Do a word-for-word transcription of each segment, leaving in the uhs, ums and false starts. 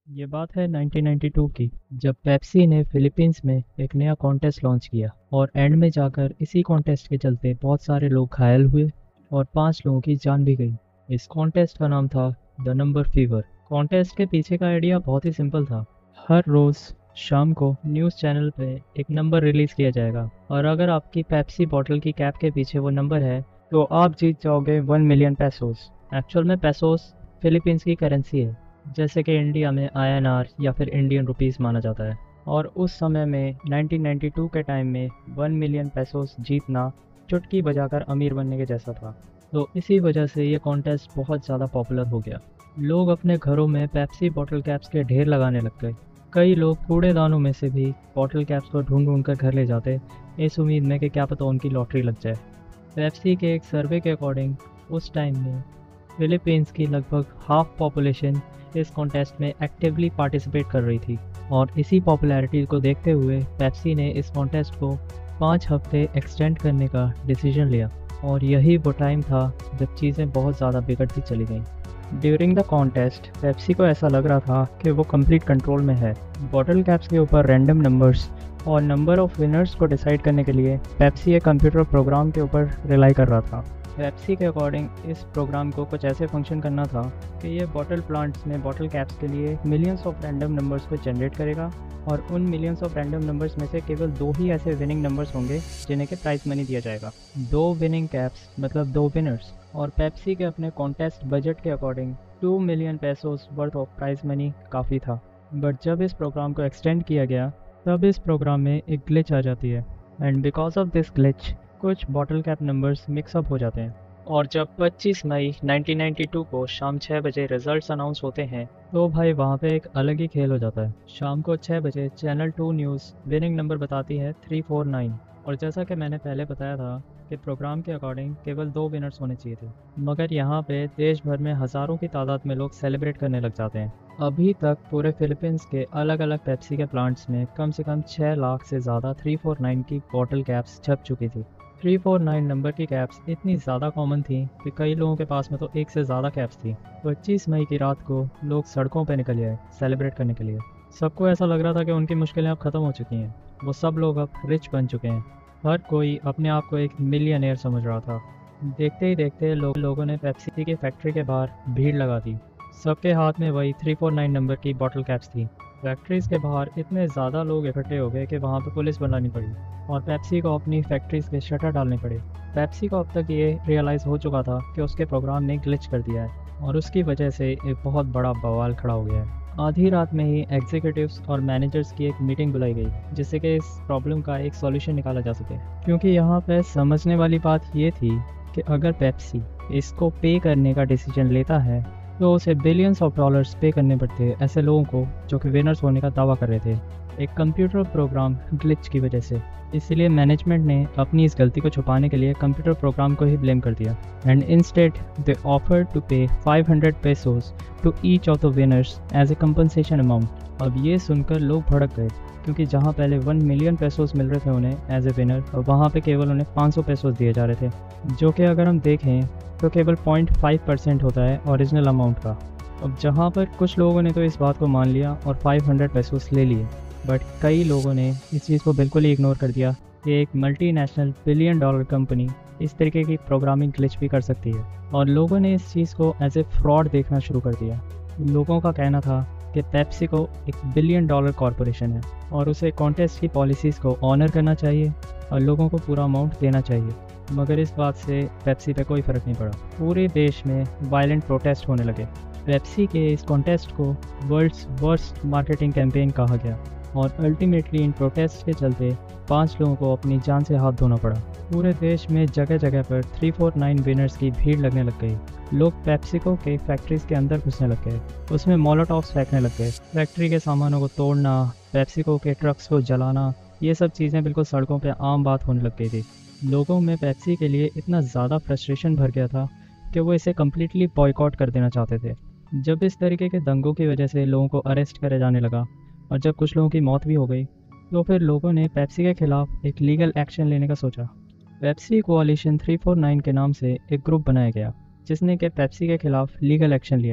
ये बात है नाइनटीन नाइंटी टू की, जब पेप्सी ने फिलीपींस में एक नया कॉन्टेस्ट लॉन्च किया और एंड में जाकर इसी कॉन्टेस्ट के चलते बहुत सारे लोग घायल हुए और पांच लोगों की जान भी गई। इस कॉन्टेस्ट का नाम था द नंबर फीवर। कॉन्टेस्ट के पीछे का आइडिया बहुत ही सिंपल था। हर रोज़ शाम को न्यूज़ चैनल पे एक नंबर रिलीज़ किया जाएगा और अगर आपकी पेप्सी बॉटल की कैप के पीछे वो नंबर है तो आप जीत जाओगे वन मिलियन पैसोस। एक्चुअल में पैसोस फिलीपींस की करेंसी है, जैसे कि इंडिया में आई एन आर या फिर इंडियन रुपीस माना जाता है। और उस समय में नाइनटीन नाइंटी टू के टाइम में वन मिलियन पैसोस जीतना चुटकी बजाकर अमीर बनने के जैसा था। तो इसी वजह से ये कॉन्टेस्ट बहुत ज़्यादा पॉपुलर हो गया। लोग अपने घरों में पेप्सी बॉटल कैप्स के ढेर लगाने लग गए। कई लोग कूड़ेदानों में से भी बॉटल कैप्स को ढूंढ ढूंढ कर घर ले जाते, इस उम्मीद में कि क्या पता उनकी लॉटरी लग जाए। पेप्सी के एक सर्वे के अकॉर्डिंग उस टाइम में फिलीपींस की लगभग हाफ पॉपुलेशन इस कॉन्टेस्ट में एक्टिवली पार्टिसिपेट कर रही थी और इसी पॉपुलैरिटी को देखते हुए पेप्सी ने इस कॉन्टेस्ट को पाँच हफ्ते एक्सटेंड करने का डिसीजन लिया और यही वो टाइम था जब चीज़ें बहुत ज़्यादा बिगड़ती चली गईं। ड्यूरिंग द कॉन्टेस्ट पेप्सी को ऐसा लग रहा था कि वो कंप्लीट कंट्रोल में है। बॉटल कैप्स के ऊपर रैंडम नंबर्स और नंबर ऑफ विनर्स को डिसाइड करने के लिए पेप्सी एक कंप्यूटर प्रोग्राम के ऊपर रिलाई कर रहा था। पेप्सी के अकॉर्डिंग इस प्रोग्राम को कुछ ऐसे फंक्शन करना था कि ये बॉटल प्लांट्स में बॉटल कैप्स के लिए मिलियंस ऑफ रैंडम नंबर्स को जनरेट करेगा और उन मिलियंस ऑफ रैंडम नंबर्स में से केवल दो ही ऐसे विनिंग नंबर्स होंगे जिन्हें के प्राइज मनी दिया जाएगा। दो विनिंग कैप्स मतलब दो विनर्स। और पेप्सी के अपने कॉन्टेस्ट बजट के according two million pesos worth of prize money काफ़ी था। बट जब इस प्रोग्राम को एक्सटेंड किया गया तब इस प्रोग्राम में एक ग्लिच आ जाती है and because of this glitch कुछ बॉटल कैप नंबर्स मिक्सअप हो जाते हैं। और जब पच्चीस मई नाइनटीन नाइंटी टू को शाम छः बजे रिजल्ट्स अनाउंस होते हैं तो भाई वहाँ पे एक अलग ही खेल हो जाता है। शाम को छः बजे channel two news winning number बताती है थ्री फोर नाइन। और जैसा कि मैंने पहले बताया था कि प्रोग्राम के अकॉर्डिंग केवल दो विनर्स होने चाहिए थे, मगर यहाँ पे देश भर में हज़ारों की तादाद में लोग सेलिब्रेट करने लग जाते हैं। अभी तक पूरे फिलीपींस के अलग अलग पेप्सी के प्लांट्स में कम से कम छः लाख से ज़्यादा थ्री फोर नाइन की बॉटल कैप्स छप चुकी थी। थ्री फोर नाइन नंबर की कैप्स इतनी ज़्यादा कॉमन थी कि कई लोगों के पास में तो एक से ज़्यादा कैप्स थी। पच्चीस मई की रात को लोग सड़कों पर निकल आए सेलिब्रेट करने के लिए। सबको ऐसा लग रहा था कि उनकी मुश्किलें अब ख़त्म हो चुकी हैं, वो सब लोग अब रिच बन चुके हैं। हर कोई अपने आप को एक मिलियनेयर समझ रहा था। देखते ही देखते लोग लोगों ने पेप्सी की फैक्ट्री के बाहर भीड़ लगा दी। सबके हाथ में वही थ्री फोर नाइन नंबर की बॉटल कैप्स थी। फैक्ट्रीज़ के बाहर इतने ज़्यादा लोग इकट्ठे हो गए कि वहाँ पे पुलिस बुलानी पड़ी और पेप्सी को अपनी फैक्ट्रीज़ के शटर डालने पड़े। पेप्सी को अब तक ये रियलाइज़ हो चुका था कि उसके प्रोग्राम ने ग्लिच कर दिया है और उसकी वजह से एक बहुत बड़ा बवाल खड़ा हो गया है। आधी रात में ही एग्जीक्यूटिव्स और मैनेजर्स की एक मीटिंग बुलाई गई जिससे कि इस प्रॉब्लम का एक सॉल्यूशन निकाला जा सके, क्योंकि यहाँ पे समझने वाली बात ये थी कि अगर पेप्सी इसको पे करने का डिसीजन लेता है तो उसे बिलियंस ऑफ डॉलर्स पे करने पड़ते ऐसे लोगों को जो कि विनर्स होने का दावा कर रहे थे एक कंप्यूटर प्रोग्राम ग्लिच की वजह से। इसलिए मैनेजमेंट ने अपनी इस गलती को छुपाने के लिए कंप्यूटर प्रोग्राम को ही ब्लेम कर दिया and instead they offered to pay five hundred pesos to each of the winners as a compensation amount. अब ये सुनकर लोग भड़क गए, क्योंकि जहाँ पहले वन मिलियन पेसोस मिल रहे थे उन्हें एज ए विनर, वहाँ पे केवल उन्हें पाँच सौ पेसोस दिए जा रहे थे, जो कि अगर हम देखें तो केवल पॉइंट फाइव परसेंट होता है ओरिजिनल अमाउंट का। अब जहाँ पर कुछ लोगों ने तो इस बात को मान लिया और फाइव हंड्रेड पेसोस ले लिए, बट कई लोगों ने इस चीज़ को बिल्कुल ही इग्नोर कर दिया कि एक मल्टीनेशनल बिलियन डॉलर कंपनी इस तरीके की प्रोग्रामिंग ग्लिच भी कर सकती है और लोगों ने इस चीज़ को एज ए फ्रॉड देखना शुरू कर दिया। लोगों का कहना था कि पेप्सी को एक बिलियन डॉलर कॉरपोरेशन है और उसे कॉन्टेस्ट की पॉलिसीज़ को ऑनर करना चाहिए और लोगों को पूरा अमाउंट देना चाहिए, मगर इस बात से पेप्सी पे कोई फ़र्क नहीं पड़ा। पूरे देश में वायलेंट प्रोटेस्ट होने लगे। पेप्सी के इस कॉन्टेस्ट को वर्ल्ड्स वर्स्ट मार्केटिंग कैंपेन कहा गया और अल्टीमेटली इन प्रोटेस्ट के चलते पाँच लोगों को अपनी जान से हाथ धोना पड़ा। पूरे देश में जगह जगह पर थ्री फोर नाइन विनर्स की भीड़ लगने लग गई। लोग पेप्सिको के फैक्ट्रीज़ के अंदर घुसने लग गए, उसमें मोलोटॉव्स फेंकने लग गए। फैक्ट्री के सामानों को तोड़ना, पेप्सिको के ट्रक्स को जलाना, ये सब चीज़ें बिल्कुल सड़कों पर आम बात होने लग गई थी। लोगों में पेप्सी के लिए इतना ज़्यादा फ्रस्ट्रेशन भर गया था कि वो इसे कम्प्लीटली बॉयकॉट कर देना चाहते थे। जब इस तरीके के दंगों की वजह से लोगों को अरेस्ट करे जाने लगा और जब कुछ लोगों की मौत भी हो गई, तो फिर लोगों ने पेप्सी के खिलाफ एक लीगल एक्शन लेने का सोचा। Pepsi coalition three four nine के नाम से एक ग्रुप बनाया गया जिसने कि पेप्सी के खिलाफ लीगल एक्शन लिया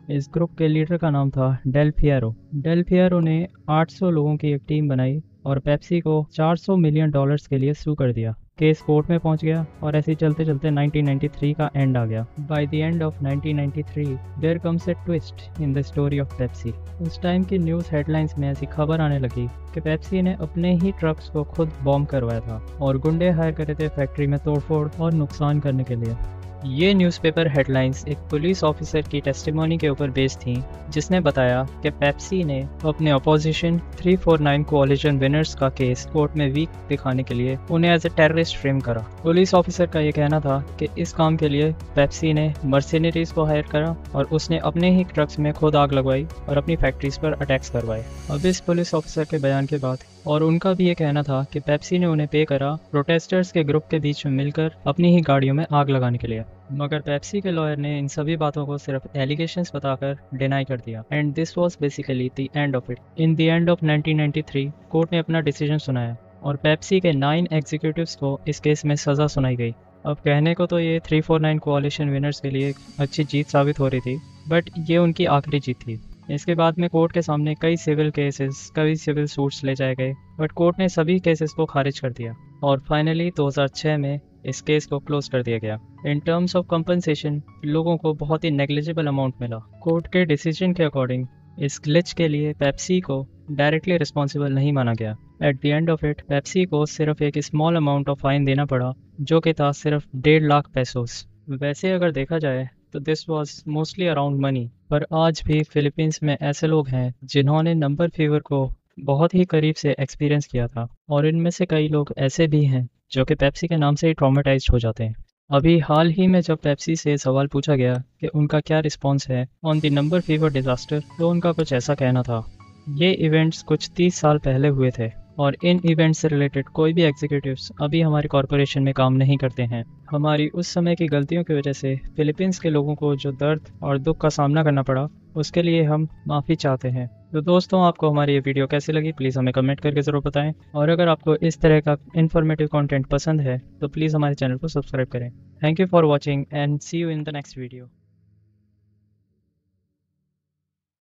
इस ग्रुप के लीडर का नाम था डेल पिएरो। डेल पिएरो ने आठ सौ लोगों की एक टीम बनाई और पेप्सी को चार सौ मिलियन डॉलर्स के लिए सू कर दिया। केस कोर्ट में पहुंच गया और ऐसे ही चलते चलते नाइनटीन नाइंटी थ्री का एंड आ गया। By the end of nineteen ninety three there comes a twist in the story of Pepsi. उस टाइम की न्यूज़ हेडलाइंस में ऐसी खबर आने लगी कि पेप्सी ने अपने ही ट्रक्स को खुद बॉम्ब करवाया था और गुंडे हायर करे थे फैक्ट्री में तोड़फोड़ और नुकसान करने के लिए। ये न्यूज़पेपर हेडलाइंस एक पुलिस ऑफिसर की टेस्टिमोनी के ऊपर बेस्ड थी, जिसने बताया कि पेप्सी ने अपने opposition three four nine coalition winners का केस कोर्ट में वीक दिखाने के लिए उन्हें एज ए टेररिस्ट फ्रेम करा। पुलिस ऑफिसर का ये कहना था कि इस काम के लिए पेप्सी ने मर्सिनरीज को हायर करा और उसने अपने ही ट्रक्स में खुद आग लगवाई और अपनी फैक्ट्रीज पर अटैक्स करवाए। अब इस पुलिस ऑफिसर के बयान के बाद और उनका भी ये कहना था कि पेप्सी ने उन्हें पे करा प्रोटेस्टर्स के ग्रुप के बीच में मिलकर अपनी ही गाड़ियों में आग लगाने के लिए। मगर पेप्सी के लॉयर ने इन सभी बातों को सिर्फ एलिगेशंस बताकर डिनाई कर दिया and this was basically the end of it. In the end of nineteen ninety three court ने अपना डिसीजन सुनाया और पेप्सी के नाइन एग्जीक्यूटिव्स को इस केस में सज़ा सुनाई गई। अब कहने को तो ये three four nine coalition winners के लिए अच्छी जीत साबित हो रही थी, बट ये उनकी आखिरी जीत थी। इसके बाद में कोर्ट के सामने कई सिविल केसेस कई सिविल सूट्स ले जाए गए, बट कोर्ट ने सभी केसेस को खारिज कर दिया और फाइनली दो हज़ार छह में इस केस को क्लोज कर दिया गया। इन टर्म्स ऑफ कंपनसेशन लोगों को बहुत ही नेग्लिजिबल अमाउंट मिला। कोर्ट के डिसीजन के अकॉर्डिंग इस ग्लिच के लिए पेप्सी को डायरेक्टली रिस्पॉन्सिबल नहीं माना गया। At the end of it Pepsi को सिर्फ एक स्मॉल अमाउंट ऑफ फाइन देना पड़ा, जो कि था सिर्फ डेढ़ लाख पैसोस। वैसे अगर देखा जाए तो this was mostly around money, पर आज भी फिलीपींस में ऐसे लोग हैं जिन्होंने नंबर फीवर को बहुत ही करीब से एक्सपीरियंस किया था और इनमें से कई लोग ऐसे भी हैं जो कि पेप्सी के नाम से ही ट्रॉमेटाइज्ड हो जाते हैं। अभी हाल ही में जब पेप्सी से सवाल पूछा गया कि उनका क्या रिस्पॉन्स है on the number fever disaster, तो उनका कुछ ऐसा कहना था। ये इवेंट्स कुछ तीस साल पहले हुए थे और इन इवेंट्स से रिलेटेड कोई भी एग्जीक्यूटिव्स अभी हमारी कॉरपोरेशन में काम नहीं करते हैं। हमारी उस समय की गलतियों की वजह से फिलीपींस के लोगों को जो दर्द और दुख का सामना करना पड़ा, उसके लिए हम माफ़ी चाहते हैं। तो दोस्तों, आपको हमारी ये वीडियो कैसी लगी प्लीज़ हमें कमेंट करके ज़रूर बताएं, और अगर आपको इस तरह का इन्फॉर्मेटिव कंटेंट पसंद है तो प्लीज़ हमारे चैनल को सब्सक्राइब करें। Thank you for watching and see you in the next video.